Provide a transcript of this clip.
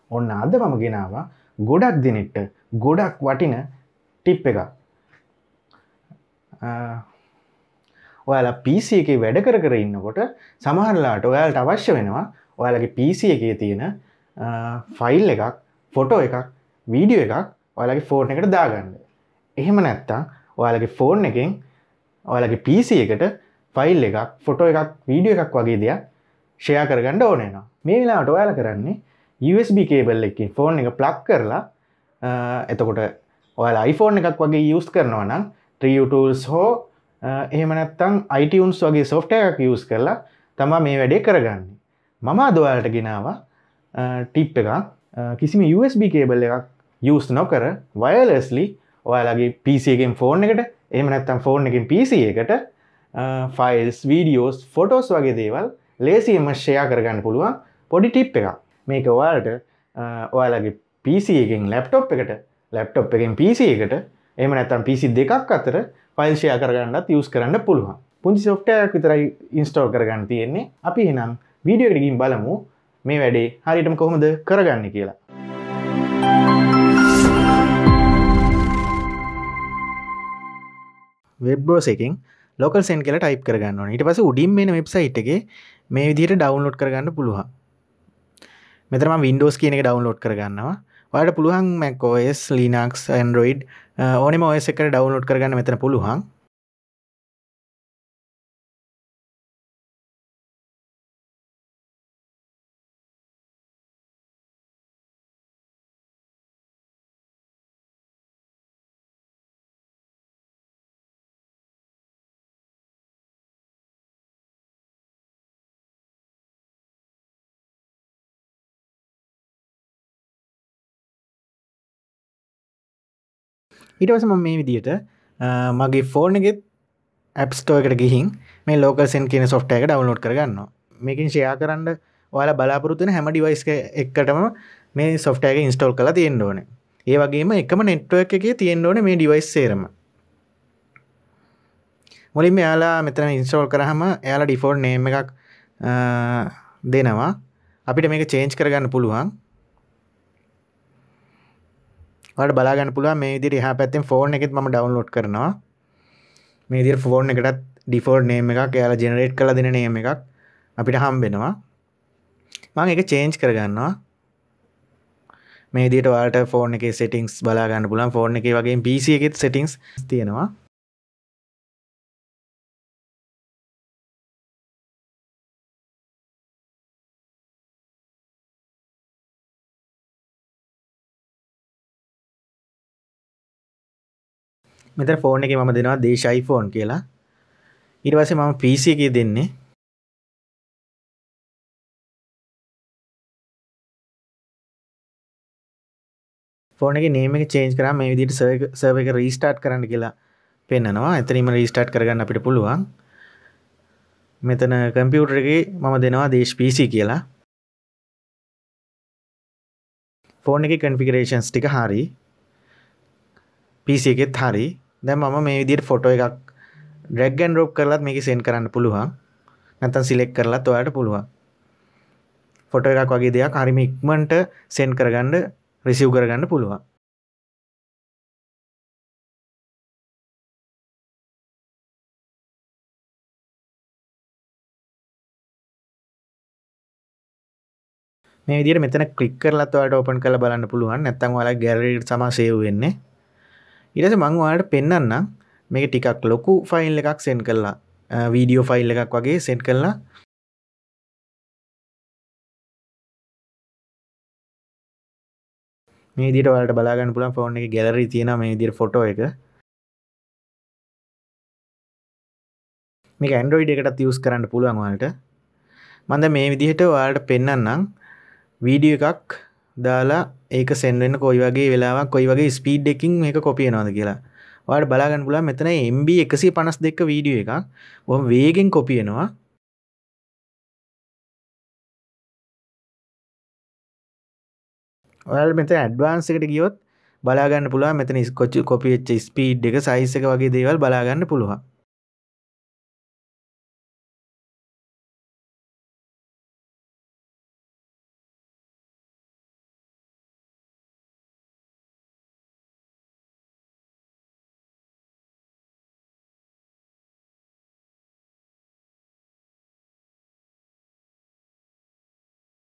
ඔන්න අද මම ගෙනාවා ගොඩක් දිනෙට ගොඩක් වටින ටිප් එකක්. ඔයාලා PC එකේ වැඩ කර ඉන්නකොට සමහරලාට ඔයාලට අවශ්‍ය වෙනවා ඔයාලගේ PC එකේ තියෙන ෆයිල් එකක්, ෆොටෝ එකක්, වීඩියෝ එකක් ඔයාලගේ ෆෝන් එකට දාගන්න. එහෙම නැත්නම් ඔයාලගේ ෆෝන් එකෙන් ඔයාලගේ PC එකට ෆයිල් එකක්, ෆොටෝ එකක්, වීඩියෝ එකක් වගේ දෙයක් ෂෙයා කරගන්න ඕන වෙනවා. මේ වෙලාවට ඔයාලා කරන්නේ USB කේබල් එකකින් ෆෝන් එක ප්ලග් කරලා එතකොට ඔයාලා iPhone එකක් වගේ යූස් කරනවා නම් Trio Tools හෝ එහෙම නැත්නම් iTunes වගේ software එකක් යූස් කරලා තමයි මේ වැඩේ කරගන්නේ. මම අද ඔයාලට ගෙනාවා ටිප් එකක්. කිසිම USB කේබල් එකක් යූස් නොකර wirelessly ඔයාලගේ PC එකෙන් ෆෝන් එකට එහෙම නැත්නම් ෆෝන් එකෙන් PC එකට ෆයිල්ස්, වීඩියෝස්, ෆොටෝස් වගේ දේවල් ලේසියෙන්ම ෂෙයා කරගන්න පුළුවන් පොඩි ටිප් එකක්. මේක ඔයාලට ඔයාලගේ PC එකෙන් ලැප්ටොප් එකට, ලැප්ටොප් එකෙන් PC එකට, එහෙම නැත්නම් PC දෙකක් අතර ෆයිල් ෂෙයා කරගන්නත් යූස් කරන්න පුළුවන්. පුංචි software එකක් විතරයි install කරගන්න තියෙන්නේ. අපි එහෙනම් වීඩියෝ එකට ගිහින් බලමු මේ වැඩේ හරියටම කොහොමද කරගන්නේ කියලා. වෙබ් බ්‍රෝසර් එකෙන් localzen කියලා ටයිප් කරගන්න ඕනේ. ඊට පස්සේ උඩින් මේන වෙබ්සයිට් එකේ මේ විදිහට ඩවුන්ලෝඩ් කරගන්න පුළුවන්. මෙතන මම Windows කියන එක ඩවුන්ලෝඩ් කරගන්නවා. ඔයාලට පුළුවන් Mac OS, Linux, Android ඕනෙම OS එකකට ඩවුන්ලෝඩ් කරගන්න මෙතන පුළුවන්. ඊට පස්සේ මම මේ විදිහට මගේ ෆෝන් එකේ App Store එකට ගිහින් මේ localzen කියන software එක download කරගන්නවා. මේකෙන් share කරන්න ඔයාලා බලාපොරොත්තු වෙන හැම device එකකටම මේ software එක install කරලා තියෙන්න ඕනේ. ඒ වගේම එකම network එකේ තියෙන්න ඕනේ මේ device සේරම. මුලින්ම එයාලා මෙතන install කරාම එයාලා default name එකක් දෙනවා. අපිට මේක change කරගන්න පුළුවන්. ඔයාලට බලා ගන්න පුළුවන් මේ විදිහට එහා පැත්තෙන් ෆෝන් එකෙත් මම ඩවුන්ලෝඩ් කරනවා. මේ විදිහට ෆෝන් එකටත් ඩිෆෝල්ට් නේම් එකක් එයාලා ජෙනරේට් කරලා දෙන නේම් එකක් අපිට හම්බ වෙනවා. මම ඒක චේන්ජ් කරගන්නවා. මේ විදිහට ඔයාලට ෆෝන් එකේ settings බලා ගන්න පුළුවන්. ෆෝන් එකේ වගේම PC එකෙත් settings තියෙනවා. මෙතන ෆෝන් එකේ මම දෙනවා දේශ iPhone කියලා. ඊට පස්සේ මම PC එකේ දෙන්නේ ෆෝන් එකේ name එක change කරාම මේ විදිහට server එක restart කරන්න කියලා පෙන්නනවා. එතනින්ම restart කරගන්න අපිට පුළුවන්. මෙතන computer එකේ මම දෙනවා දේශ PC කියලා. ෆෝන් එකේ configurations ටික හරි. PC එකෙත් හරි. දැන් මම මේ විදිහට ෆොටෝ එකක් drag and drop කරලත් මේක send කරන්න පුළුවන්. නැත්නම් select කරලත් ඔයාලට පුළුවන්. ෆොටෝ එකක් වගේ දෙයක් හරිම ඉක්මනට send කරගන්න, receive කරගන්න පුළුවන්. මේ විදිහට මෙතන click කරලත් ඔයාලට open කරලා බලන්න පුළුවන්. නැත්නම් ඔයාලගේ gallery එකට තමයි save වෙන්නේ. ඊට පස්සේ මම ඔයාලට පෙන්නන්නම් මේක ටිකක් ලොකු ෆයිල් එකක් send කරලා වීඩියෝ ෆයිල් එකක් වගේ send කරලා මේ විදිහට ඔයාලට බලා ගන්න පුළුවන් ෆෝන් එකේ gallery තියෙනවා මේ විදිහට ෆොටෝ එක. මේක Android එකටත් use කරන්න පුළුවන් ඔයාලට. මම දැන් මේ විදිහට ඔයාලට පෙන්නන්නම් වීඩියෝ එකක් දාලා ඒක send වෙන්න කොයි වගේ වෙලාවක් කොයි වගේ ස්පීඩ් එකකින් මේක copy වෙනවද කියලා. ඔයාලට බලා ගන්න පුළුවන් මෙතන MB 152ක වීඩියෝ එකක් බොහොම වේගෙන් copy වෙනවා. ඔයාලා මෙතන ඇඩ්වාන්ස් එකට ගියොත් බලා ගන්න පුළුවන් මෙතන copy වෙච්ච ස්පීඩ් එක, size එක වගේ දේවල් බලා ගන්න පුළුවන්.